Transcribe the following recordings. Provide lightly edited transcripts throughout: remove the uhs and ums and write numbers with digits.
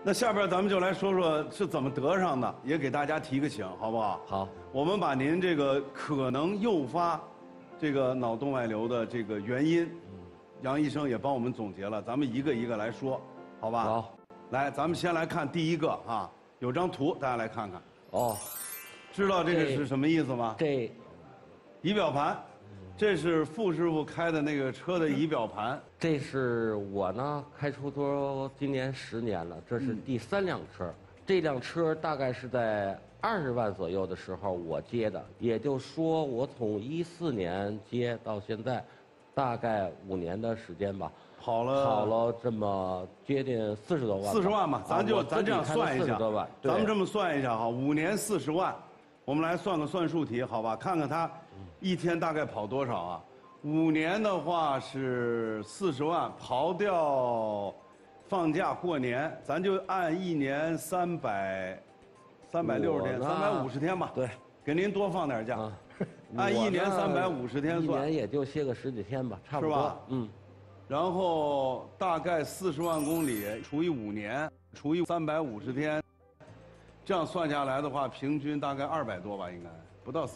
那下边咱们就来说说是怎么得上的，也给大家提个醒，好不好？ 好， 我们把您这个可能诱发这个脑动脉瘤的这个原因，杨医生也帮我们总结了，咱们一个一个来说，好吧？ 好， 来，咱们先来看第一个啊，有张图，大家来看看。 哦， 知道这个是什么意思吗？ 这仪表盘，这是傅师傅开的那个车的仪表盘。 这是我呢开出租今年10年了，这是第3辆车。这辆车大概是在20万左右的时候我接的，也就是说我从14年接到现在，大概5年的时间吧。跑了这么接近40多万。 40万嘛，咱这样算一下， 40多万， 咱们这么算一下哈，5年40万，我们来算个算术题，好吧？看看他一天大概跑多少啊？5年的话是40万，刨掉放假过年，咱就按1年360天，350天吧。 对， 给您多放点假，按1年350天算， 一年也就歇个10几天吧，差不多。 是吧？嗯。然后大概40万公里除以5年，除以350天，这样算下来的话，平均大概200多吧，应该不到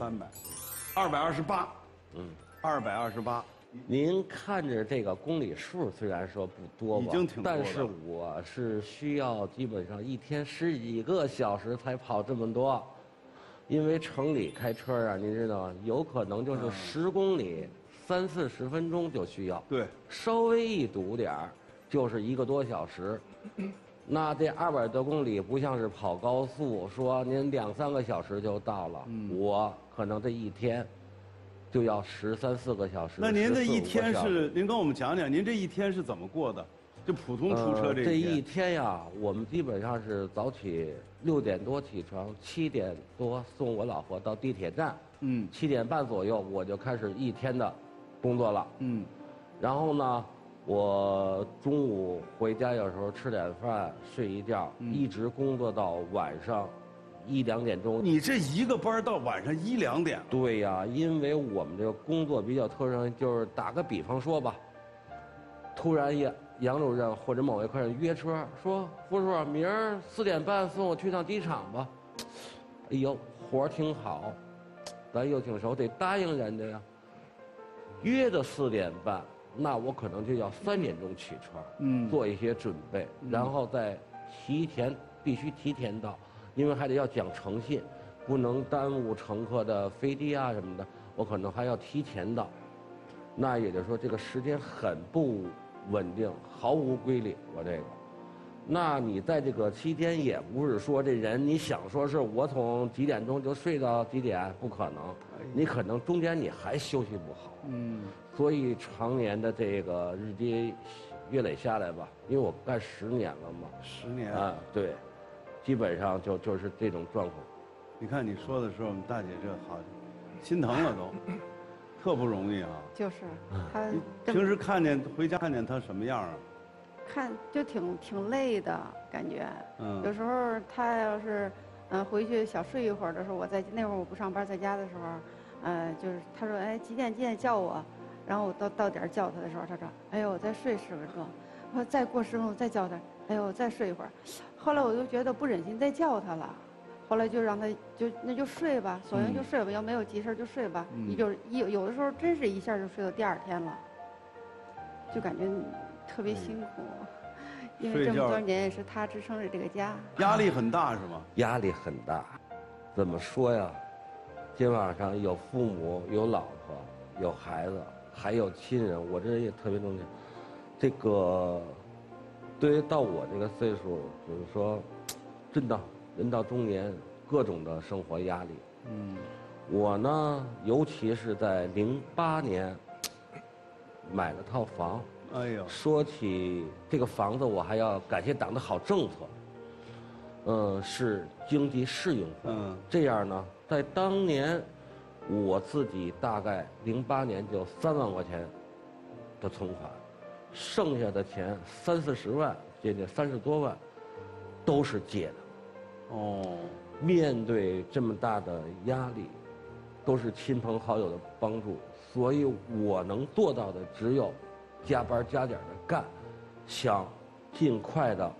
300，228。228。 您看着这个公里数虽然说不多吧， 已经挺多的， 但是我是需要基本上一天10几个小时才跑这么多，因为城里开车啊，您知道吗？有可能就是10公里。30、40分钟就需要， 对， 稍微一堵点儿，就是1个多小时。那这200多公里不像是跑高速，说您2、3个小时就到了。我可能这一天就要13、14个小时。 那您这一天是，您跟我们讲讲，您这一天是怎么过的？就普通出车这一天呀，我们基本上是早起6点多起床，7点多送我老婆到地铁站。7点半左右我就开始一天的工作了。然后呢，我中午回家有时候吃点饭，睡一觉，一直工作到晚上1、2点钟。 你这一个班到晚上1、2点？ 对呀，因为我们这个工作比较特殊，就是打个比方说吧，突然杨主任或者某位客人约车，说傅叔，明儿4点半送我去趟机场吧。哎呦，活儿挺好，咱又挺熟，得答应人家呀。约的4点半，那我可能就要3点钟起床，做一些准备，然后再必须提前到，因为还得要讲诚信，不能耽误乘客的飞机啊什么的，我可能还要提前到。那也就是说，这个时间很不稳定，毫无规律。我这个，那你在这个期间也不是说这人你想说是我从几点钟就睡到几点，不可能，你可能中间你还休息不好。所以常年的这个日积月累下来吧，因为我干10年了嘛。 10年啊，对，基本上就是这种状况。 你看你说的时候，我们大姐这好，心疼了都，特不容易啊。 就是他平时回家看见他什么样啊？ 看就挺累的感觉。有时候他要是回去小睡一会儿的时候，那会儿我不上班，在家的时候，就是他说哎几点叫我，然后我到点叫他的时候，他说哎呦我再睡10分钟，我说再过10分钟再叫他，哎呦我再睡一会儿。后来我就觉得不忍心再叫他了，后来就让他那就睡吧，索性就睡吧，要没有急事就睡吧。有的时候真是一下就睡到第2天了，就感觉特别辛苦。因为这么多年也是他支撑着这个家， 压力很大是吗？ 压力很大，怎么说呀？今晚上有父母，有老婆，有孩子，还有亲人，我这也特别重要。这个对于到我这个岁数，就是说，真的人到中年，各种的生活压力。我呢，尤其是在08年买了套房。 哎呦， 说起这个房子，我还要感谢党的好政策。是经济适用房。这样呢，在当年，我自己大概08年就3万块钱的存款，剩下的钱30、40万，接近30多万，都是借的。面对这么大的压力，都是亲朋好友的帮助，所以我能做到的只有加班加点的干，想尽快的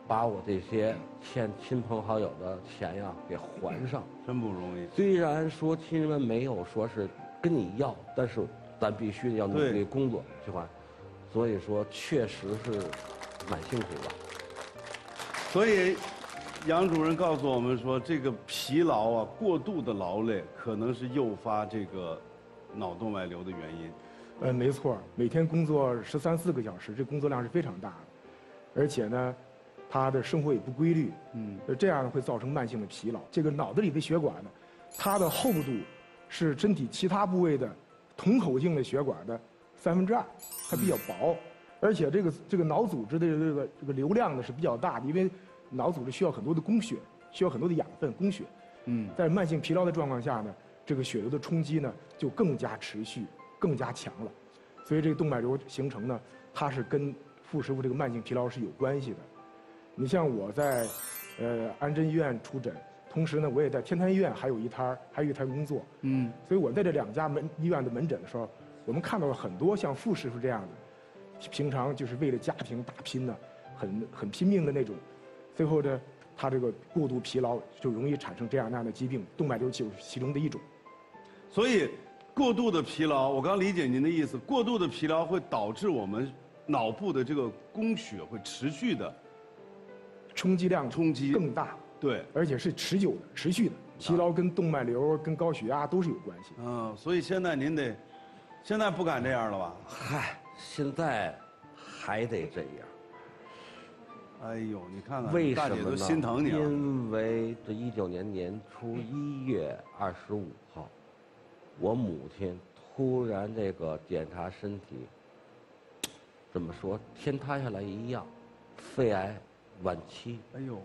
把我这些欠亲朋好友的钱呀给还上， 真不容易。 虽然说亲人们没有说是跟你要，但是咱必须要努力工作去还，所以说确实是蛮辛苦的。 所以，杨主任告诉我们说，这个疲劳啊，过度的劳累可能是诱发这个脑动脉瘤的原因。 没错，每天工作13、14个小时，这工作量是非常大的，而且呢，他的生活也不规律，这样会造成慢性的疲劳。这个脑子里的血管呢，它的厚度是身体其他部位的同口径的血管的2/3，它比较薄，而且这个脑组织的这个流量呢是比较大的，因为脑组织需要很多的供血，需要很多的养分供血。在慢性疲劳的状况下呢，这个血流的冲击呢就更加持续、更加强了，所以这个动脉瘤形成呢，它是跟傅师傅这个慢性疲劳是有关系的。你像我在安贞医院出诊，同时呢我也在天坛医院还有一摊工作。所以我在这2家医院的门诊的时候，我们看到了很多像傅师傅这样的，平常就是为了家庭打拼呢，很拼命的那种，最后呢，他这个过度疲劳就容易产生这样那样的疾病，动脉瘤就是其中的一种。 所以，过度的疲劳，我刚理解您的意思，过度的疲劳会导致我们脑部的这个供血会持续的冲击更大， 对， 而且是持久的、持续的。疲劳跟动脉瘤、跟高血压都是有关系。 所以现在您得，现在不敢这样了吧？ 嗨，现在还得这样。 哎呦，你看看， 为什么呢？ 大姐都心疼你了。 因为这19年年初1月25号，我母亲突然这个检查身体，怎么说，天塌下来一样，肺癌晚期。 哎呦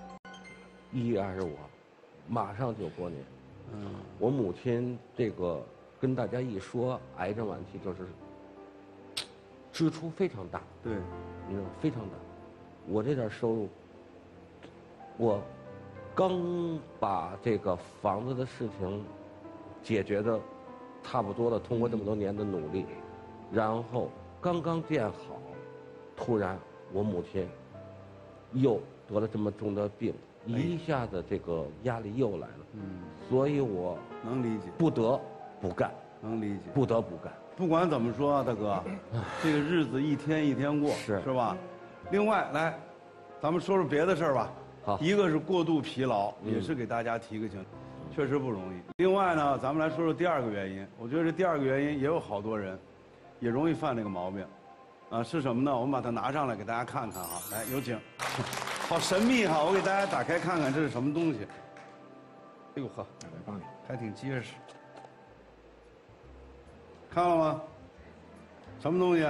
，1月25号，马上就过年。我母亲这个跟大家一说，癌症晚期就是支出非常大。 对， 你知道非常大。我这点收入，我刚把这个房子的事情解决的差不多了，通过这么多年的努力，然后刚刚建好，突然我母亲又得了这么重的病，一下子这个压力又来了。所以我能理解， 不得不干， 能理解， 不得不干。 不管怎么说啊，大哥，这个日子一天一天过，是吧？另外，来，咱们说说别的事儿吧。 好， 一个是过度疲劳，也是给大家提个醒，确实不容易。另外呢，咱们来说说第2个原因。我觉得这第2个原因也有好多人，也容易犯这个毛病，是什么呢？我们把它拿上来给大家看看哈。来，有请。好神秘哈，我给大家打开看看这是什么东西。哎呦呵， 来帮你， 还挺结实。看了吗？什么东西？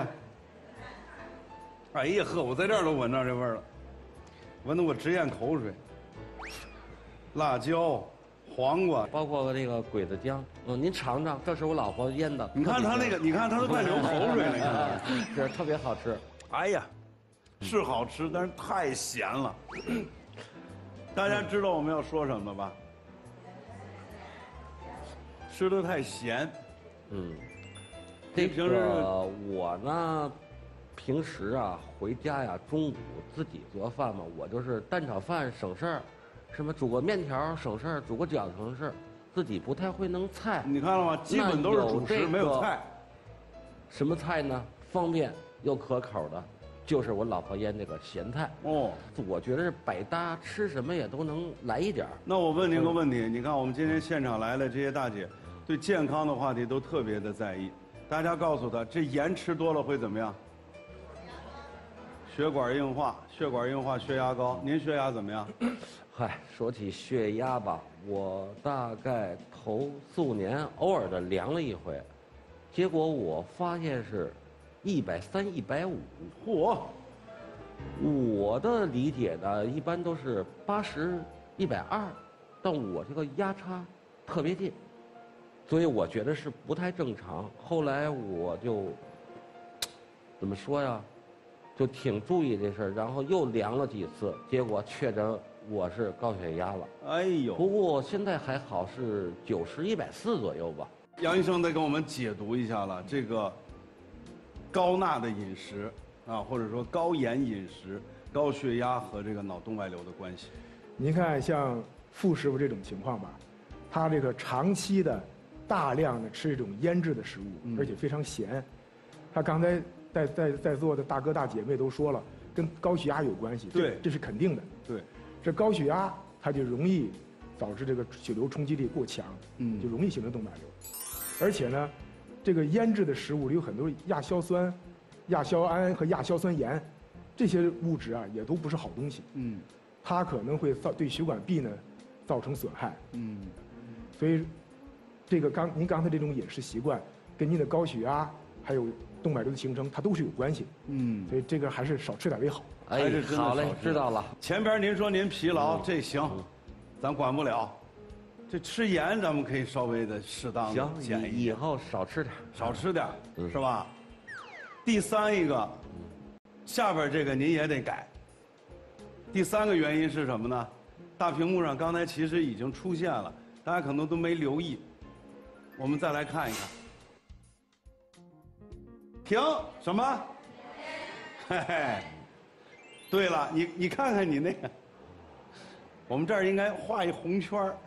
哎呀呵，我在这儿都闻着这味儿了，闻得我直咽口水。辣椒、黄瓜， 包括这个鬼子姜，您尝尝，这是我老婆腌的。 你看他那个，你看他都快流口水了，你看， 是特别好吃。 哎呀，是好吃，但是太咸了。大家知道我们要说什么吧？吃的太咸。 这个我呢，平时啊回家呀，中午自己做饭嘛，我就是蛋炒饭省事儿，什么煮个面条省事儿，煮个饺子省事儿，自己不太会弄菜。 你看了吗？基本都是主食，没有菜。 什么菜呢？方便又可口的，就是我老婆腌这个咸菜。我觉得是百搭，吃什么也都能来一点儿。 那我问您个问题，你看我们今天现场来的这些大姐，对健康的话题都特别的在意。大家告诉她，这盐吃多了会怎么样？血管硬化，血管硬化，血压高。您血压怎么样？ 嗨，说起血压吧，我大概头4、5年偶尔的量了一回，结果我发现是130、150。 嚯！ 我的理解呢，一般都是80、120，但我这个压差特别近。所以我觉得是不太正常。后来我就怎么说呀，就挺注意这事儿，然后又量了几次，结果确诊我是高血压了。 哎呦！ 不过现在还好，是90、140左右吧。 杨医生再给我们解读一下了，这个高钠的饮食啊，或者说高盐饮食高血压和这个脑动脉瘤的关系？ 您看，像傅师傅这种情况吧，他这个长期的、大量的吃这种腌制的食物，而且非常咸。他刚才在座的大哥大姐妹都说了，跟高血压有关系， 对， 这是肯定的。 对， 这高血压它就容易导致这个血流冲击力过强，就容易形成动脉瘤。而且呢，这个腌制的食物里有很多亚硝酸、亚硝胺和亚硝酸盐，这些物质啊也都不是好东西。它可能会对血管壁呢造成损害。所以这个您刚才这种饮食习惯跟您的高血压还有动脉瘤的形成，它都是有关系。所以这个还是少吃点为好。 哎，好嘞，知道了。 前边您说您疲劳，这行，咱管不了。这吃盐咱们可以稍微的适当的减一， 以后少吃点， 少吃点，是吧？第三一个，下边这个您也得改。第三个原因是什么呢？大屏幕上刚才其实已经出现了，大家可能都没留意。我们再来看一看。停，什么？嘿嘿。对了，你看看你那个，我们这儿应该画一红圈儿。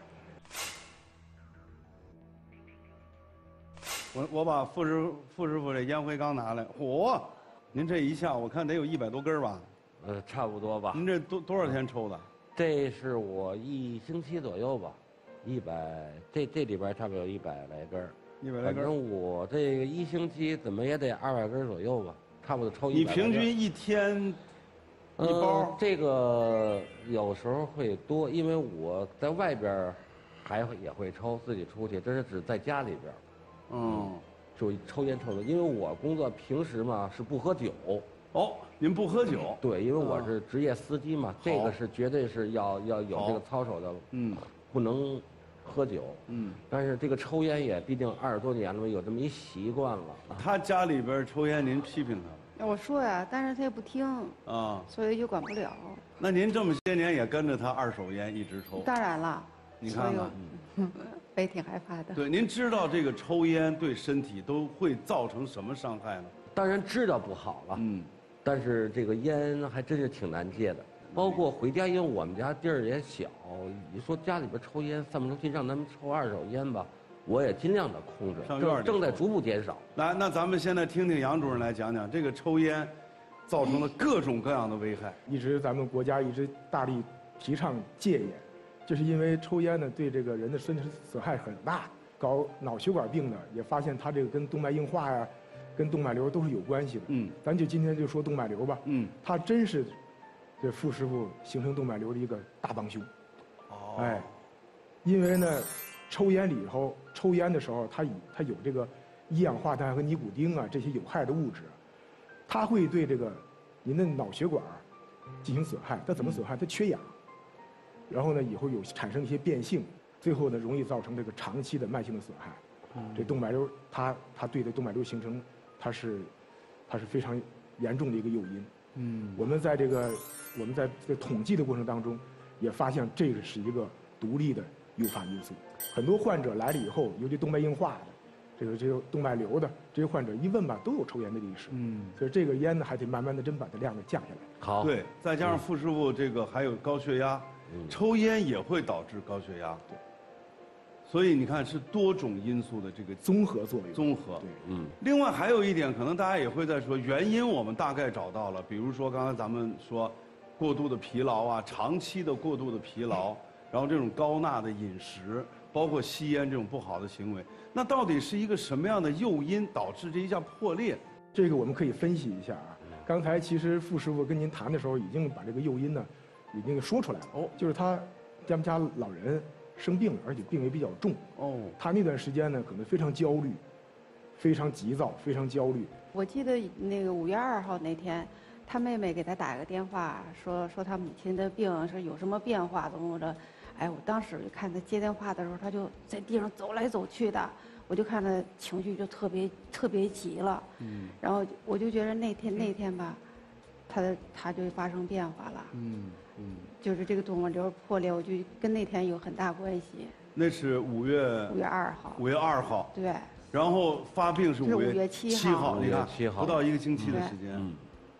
我把傅师傅这烟灰缸拿来，嚯，您这一下我看得有100多根吧？ 差不多吧。 您这多少天抽的？ 这是我1星期左右吧，100，这里边差不多有100来根儿。100来根。反正我这个1星期怎么也得200根左右吧，差不多抽100。 你平均一天一包？ 这个有时候会多，因为我在外边也会抽，自己出去，这是指在家里边。就抽烟抽的，因为我工作平时嘛是不喝酒。 哦，您不喝酒？ 对，因为我是职业司机嘛，这个是绝对是要有这个操守的。不能喝酒。但是这个抽烟也毕竟20多年了，有这么一习惯了。 他家里边抽烟，您批评他？ 我说呀，但是他也不听啊，所以就管不了。 那您这么些年也跟着他2手烟一直抽？ 当然了。 你看看。 我也挺害怕的。 对，您知道这个抽烟对身体都会造成什么伤害呢？ 当然知道不好了，但是这个烟还真是挺难戒的。包括回家，因为我们家地儿也小，你说家里边抽烟散不出去，让他们抽2手烟吧，我也尽量的控制，正在逐步减少。 来，那咱们现在听听杨主任来讲讲这个抽烟造成的各种各样的危害。 咱们国家一直大力提倡戒烟。就是因为抽烟呢，对这个人的身体损害很大，搞脑血管病的也发现它这个跟动脉硬化呀、跟动脉瘤都是有关系的。咱就今天就说动脉瘤吧。它真是这傅师傅形成动脉瘤的一个大帮凶。哎，因为呢，抽烟的时候，它有这个一氧化碳和尼古丁啊这些有害的物质，它会对这个您的脑血管进行损害。它怎么损害？它缺氧。然后呢，以后产生一些变性，最后呢，容易造成这个长期的慢性的损害。这动脉瘤，它对这动脉瘤形成，它是非常严重的一个诱因。我们在这个统计的过程当中，也发现这个是一个独立的诱发因素。很多患者来了以后，尤其动脉硬化的，这个动脉瘤的这些患者一问吧，都有抽烟的历史。所以这个烟呢，还得慢慢的真把它量给降下来。 好， 对，再加上傅师傅这个还有高血压。抽烟也会导致高血压，对，所以你看是多种因素的这个综合作用。 综合，另外还有一点，可能大家也会在说原因，我们大概找到了，比如说刚才咱们说过度的疲劳啊，长期的过度的疲劳，然后这种高钠的饮食，包括吸烟这种不好的行为，那到底是一个什么样的诱因导致这一下破裂？ 这个我们可以分析一下啊。刚才其实傅师傅跟您谈的时候，已经把这个诱因呢。已经说出来了。就是他家老人生病了，而且病也比较重。他那段时间呢，可能非常焦虑，非常急躁，非常焦虑。 我记得那个5月2号那天，他妹妹给他打个电话，说他母亲的病是有什么变化，怎么着。哎，我当时就看他接电话的时候，他就在地上走来走去的，我就看他情绪就特别急了。然后我就觉得那天吧，他就发生变化了。就是这个动脉瘤破裂，我就跟那天有很大关系。 那是5月2号。5月2号。 对。 然后发病是5月7号，你看 5月7号不到1个星期的时间。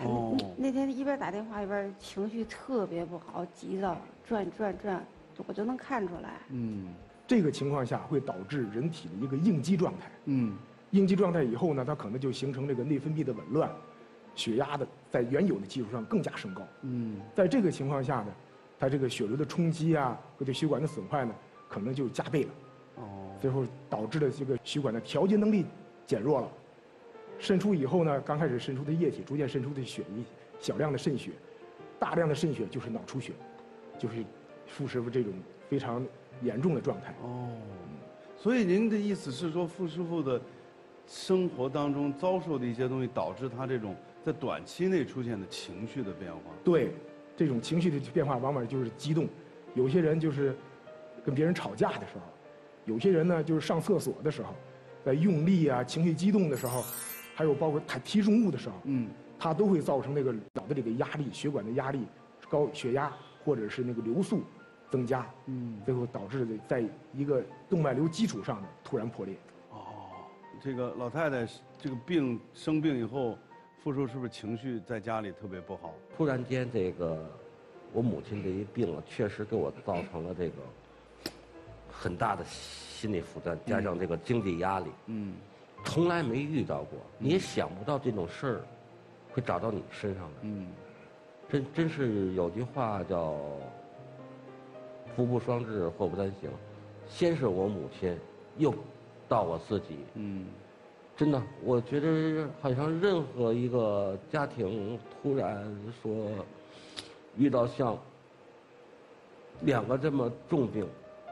那天一边打电话一边情绪特别不好，急躁，转，我就能看出来。 这个情况下会导致人体的一个应激状态。应激状态以后呢，它可能就形成这个内分泌的紊乱，血压的在原有的基础上更加升高。在这个情况下呢，它这个血流的冲击啊和对血管的损坏呢，可能就加倍了。最后导致的这个血管的调节能力减弱了。渗出以后呢，刚开始渗出的液体逐渐渗出的血液，小量的渗血，大量的渗血就是脑出血，就是傅师傅这种非常严重的状态。 所以您的意思是说，傅师傅的生活当中遭受的一些东西，导致他这种在短期内出现的情绪的变化？ 对，这种情绪的变化往往就是激动，有些人就是跟别人吵架的时候，有些人呢就是上厕所的时候，在用力啊、情绪激动的时候，还有包括他提重物的时候，它都会造成那个脑袋里的压力、血管的压力、高血压或者是那个流速增加，最后导致的在一个动脉瘤基础上的突然破裂。 这个老太太这个生病以后，傅叔是不是情绪在家里特别不好？ 突然间，这个我母亲这一病了，确实给我造成了这个很大的心理负担，加上这个经济压力。从来没遇到过，你也想不到这种事儿会找到你身上的。真是有句话叫“福不双至，祸不单行”，先是我母亲，又到我自己。真的，我觉得好像任何一个家庭突然说遇到像两个这么重病，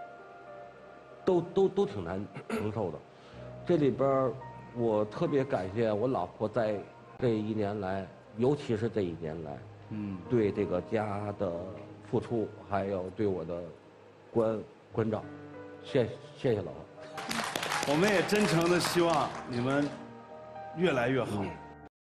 都挺难承受的。这里边我特别感谢我老婆在这一年来，尤其是这一年来，对这个家的付出，还有对我的关照，谢谢老婆。 我们也真诚的希望你们越来越好。